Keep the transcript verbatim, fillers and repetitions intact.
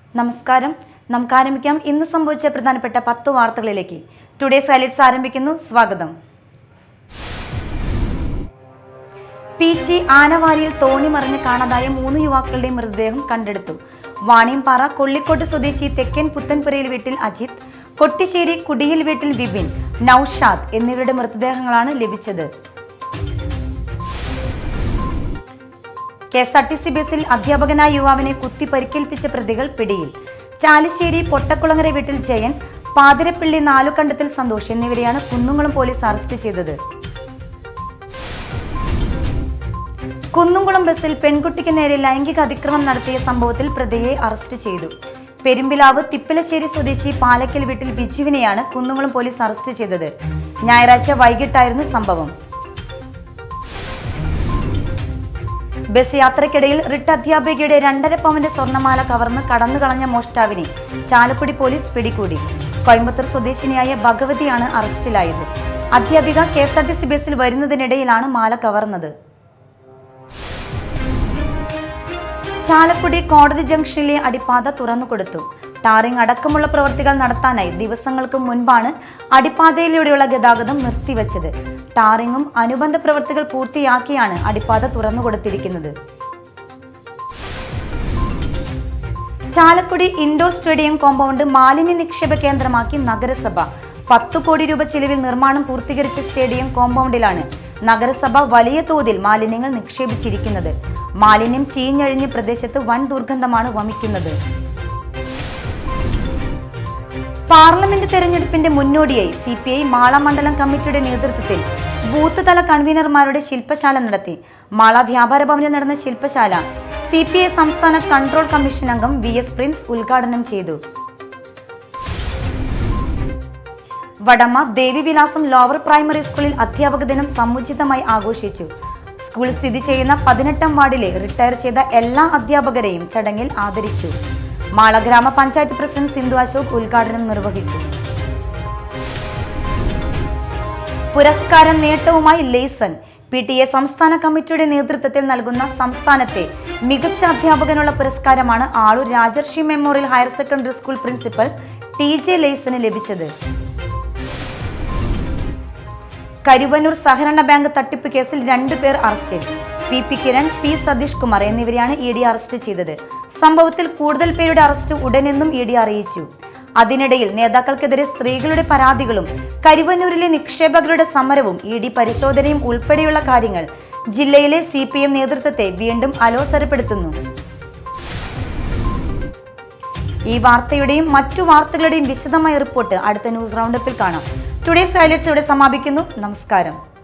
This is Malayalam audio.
നമസ്കാരം. നമുക്ക് ആരംഭിക്കാം ഇന്ന് സംഭവിച്ച പ്രധാനപ്പെട്ട പത്ത് വാർത്തകളിലേക്ക്. ടുഡേസ് ഹൈലൈറ്റ്സ് ആരംഭിക്കുന്നു. സ്വാഗതം. പീച്ചി ആനവാരിയിൽ തോണി മറിഞ്ഞ് കാണാതായ മൂന്ന് യുവാക്കളുടെ മൃതദേഹം കണ്ടെടുത്തു. വാണിയംപാറ കൊള്ളിക്കോട്ട് സ്വദേശി തെക്കൻ പുത്തൻപുരയിൽ വീട്ടിൽ അജിത്, കൊട്ടിശ്ശേരി കുടിയിൽ വീട്ടിൽ വിപിൻ, നൌഷാദ് എന്നിവരുടെ മൃതദേഹങ്ങളാണ് ലഭിച്ചത്. K S R T C ബസിൽ അധ്യാപകനായ യുവാവിനെ കുത്തി പരിക്കേൽപ്പിച്ച പ്രതികൾ പിടിയിൽ. ചാലിശ്ശേരി പൊട്ടക്കുളങ്ങര വീട്ടിൽ ജയൻ, പാതിരപ്പള്ളി നാലുകണ്ടത്തിൽ സന്തോഷ് എന്നിവരെയാണ് കുന്നുംകുളം പോലീസ് അറസ്റ്റ് ചെയ്തത്. കുന്നുംകുളം ബസിൽ പെൺകുട്ടിക്ക് നേരെ ലൈംഗിക അതിക്രമം നടത്തിയ സംഭവത്തിൽ പ്രതിയെ അറസ്റ്റ് ചെയ്തു. പെരുമ്പിലാവ് തിപ്പലശ്ശേരി സ്വദേശി പാലക്കൽ വീട്ടിൽ ബിജുവിനെയാണ് കുന്നുംകുളം പോലീസ് അറസ്റ്റ് ചെയ്തത്. ഞായറാഴ്ച വൈകിട്ടായിരുന്നു സംഭവം. ബസ് യാത്രക്കിടയിൽ റിട്ട് അധ്യാപികയുടെ രണ്ടര പവന്റെ സ്വർണ്ണമാല കവർന്ന് കടന്നുകളഞ്ഞ മോഷ്ടാവിനെ ചാലക്കുടി പോലീസ് പിടികൂടി. കോയമ്പത്തൂർ സ്വദേശിനിയായ ഭഗവതിയാണ് അറസ്റ്റിലായത്. അധ്യാപിക K S R T C ബസിൽ വരുന്നതിനിടയിലാണ് മാല കവർന്നത്. ചാലക്കുടി കോടതി ജംഗ്ഷനിലെ അടിപ്പാത തുറന്നുകൊടുത്തു. ടാറിംഗ് അടക്കമുള്ള പ്രവൃത്തികൾ നടത്താനായി ദിവസങ്ങൾക്ക് മുൻപാണ് അടിപ്പാതയിലൂടെയുള്ള ഗതാഗതം നിർത്തിവച്ചത്. ടാറിങ്ങും അനുബന്ധ പ്രവൃത്തികൾ പൂർത്തിയാക്കിയാണ് അടിപ്പാത തുറന്നുകൊടുത്തിരിക്കുന്നത്. ചാലക്കുടി ഇൻഡോർ സ്റ്റേഡിയം കോമ്പൗണ്ട് മാലിന്യ നിക്ഷേപ കേന്ദ്രമാക്കി നഗരസഭ. പത്തു കോടി രൂപ ചിലവിൽ നിർമ്മാണം പൂർത്തീകരിച്ച സ്റ്റേഡിയം കോമ്പൗണ്ടിലാണ് നഗരസഭ വലിയ തോതിൽ മാലിന്യങ്ങൾ നിക്ഷേപിച്ചിരിക്കുന്നത്. മാലിന്യം ചീഞ്ഞഴിഞ്ഞ് പ്രദേശത്ത് വൻ ദുർഗന്ധമാണ് വമിക്കുന്നത്. പാർലമെന്റ് തെരഞ്ഞെടുപ്പിന്റെ മുന്നോടിയായി സി പി ഐ മാള മണ്ഡലം കമ്മിറ്റിയുടെ നേതൃത്വത്തിൽ ബൂത്ത് തല കൺവീനർമാരുടെ ശില്പശാല നടത്തി. മാള വ്യാപാര ഭവനിൽ നടന്ന ശില്പശാല സി പി ഐ സംസ്ഥാന കൺട്രോൾ കമ്മീഷൻ അംഗം വി എസ് പ്രിൻസ് ഉദ്ഘാടനം ചെയ്തു. വടമ ദേവിവിലാസം ലോവർ പ്രൈമറി സ്കൂളിൽ അധ്യാപക ദിനം സമുചിതമായി ആഘോഷിച്ചു. സ്കൂൾ സ്ഥിതി ചെയ്യുന്ന പതിനെട്ടാം വാർഡിലെ റിട്ടയർ ചെയ്ത എല്ലാ അധ്യാപകരെയും ചടങ്ങിൽ ആദരിച്ചു. മാള ഗ്രാമപഞ്ചായത്ത് പ്രസിഡന്റ് സിന്ധു അശോക് ഉദ്ഘാടനം നിർവഹിച്ചു. പുരസ്കാരം നേട്ടവുമായി ലേസൺ. പി ടി എ സംസ്ഥാന കമ്മിറ്റിയുടെ നേതൃത്വത്തിൽ നൽകുന്ന സംസ്ഥാനത്തെ മികച്ച അധ്യാപകനുള്ള പുരസ്കാരമാണ് Aloor Rajarshi memorial higher secondary school principal T J ലേസന് ലഭിച്ചത്. കരുവന്നൂർ സഹകരണ ബാങ്ക് തട്ടിപ്പ് കേസിൽ രണ്ടുപേർ അറസ്റ്റിൽ. P P Kiran, P Satheesh Kumar എന്നിവരെയാണ് ഇ ഡി അറസ്റ്റ് ചെയ്തത്. സംഭവത്തിൽ കൂടുതൽ പേരുടെ അറസ്റ്റ് ഉടനെന്നും ഇ ഡി അറിയിച്ചു. അതിനിടയിൽ നേതാക്കൾക്കെതിരെ സ്ത്രീകളുടെ പരാതികളും കരുവന്നൂരിലെ നിക്ഷേപകരുടെ സമരവും ഇ ഡി പരിശോധനയും ഉൾപ്പെടെയുള്ള കാര്യങ്ങൾ ജില്ലയിലെ സി പി എം നേതൃത്വത്തെ വീണ്ടും അലോസരപ്പെടുത്തുന്നു. ഈ വാർത്തയുടെയും മറ്റു വാർത്തകളുടെയും വിശദമായ റിപ്പോർട്ട് അടുത്ത ന്യൂസ് റൗണ്ടപ്പിൽ കാണാം. ടുഡേസ് ഹൈലൈറ്റ്സ് ഇവിടെ സമാപിക്കുന്നു. നമസ്കാരം.